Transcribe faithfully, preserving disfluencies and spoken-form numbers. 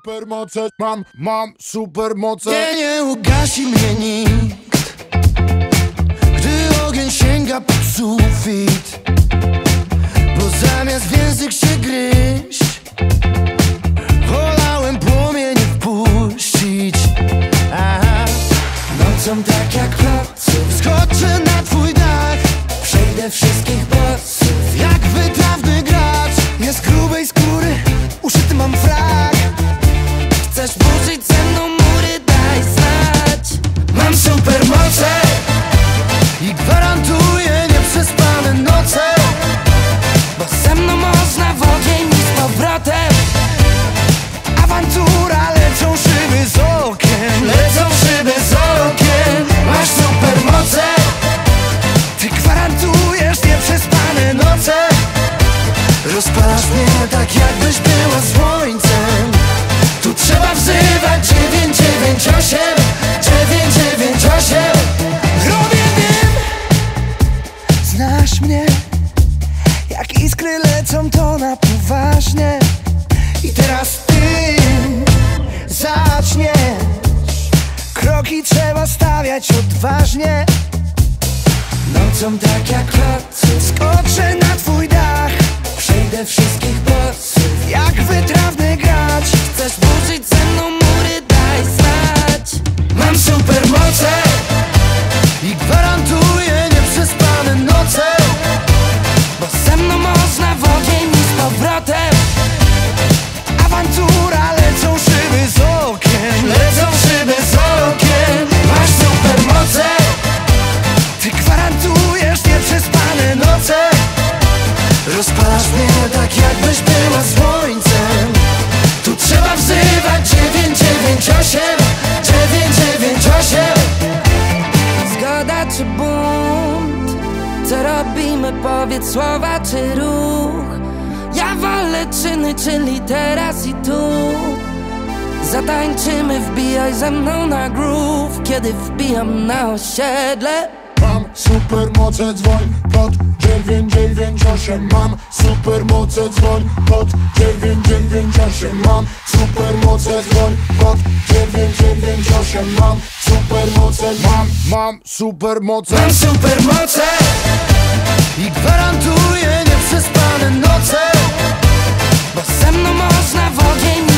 supermoce, mam, mam supermoce. Nie, nie ugasi mnie nikt, gdy ogień sięga pod sufit, bo zamiast w język się gryźć, wolałem płomień wpuścić. Aha. Nocą tak jak placów skoczę na twój dach, przejdę wszystkich bossów jak wytrawny gracz. Jest grubej skóry, uszyty mam frak. Chcesz burzyć ze mną mury, daj znać. Mam supermoce i gwarantuję nieprzespane noce, bo ze mną można w ogień i z powrotem. Awantura, lecą szyby z okien, lecą szyby z okien. Masz supermoce, ty gwarantujesz nieprzespane noce. Rozpalasz mnie tak jakbyś była słońcem. Tu trzeba wzywać dziewięć dziewięć osiem, dziewięć dziewięć osiem. Robię, wiem, znasz mnie, jak iskry lecą to na poważnie. I teraz ty zaczniesz, kroki trzeba stawiać odważnie. Nocą tak jak placów skoczę na twój dach, przejdę wszystkich bossów jak wytrawny gracz. Chcesz burzyć ze mną mury, daj znać. Mam supermoce i gwarantuję nieprzespane noce, bo ze mną można w ogień i z powrotem. Awantura, lecą szyby z okien, lecą szyby z okien. Masz supermoce, ty gwarantujesz nieprzespane noce. Rozpalasz mnie tak jakbyś była słońcem. Tu trzeba wzywać dziewięć dziewięć osiem, dziewięć dziewięć osiem. Zgoda czy bunt? Co robimy? Powiedz słowa czy ruch? Ja wolę czyny, czyli teraz i tu. Zatańczymy, wbijaj ze mną na groove, kiedy wbijam na osiedle. Mam supermoce, dzwoń pod dziewięć dziewięć osiem. Mam supermoce, dzwoń pod dziewięć dziewięć osiem. Mam supermoce, dzwoń pod dziewięć dziewięć osiem. Mam supermoce, mam, mam supermoce. Mam supermoce i gwarantuję nieprzespane noce, bo ze mną można w ogień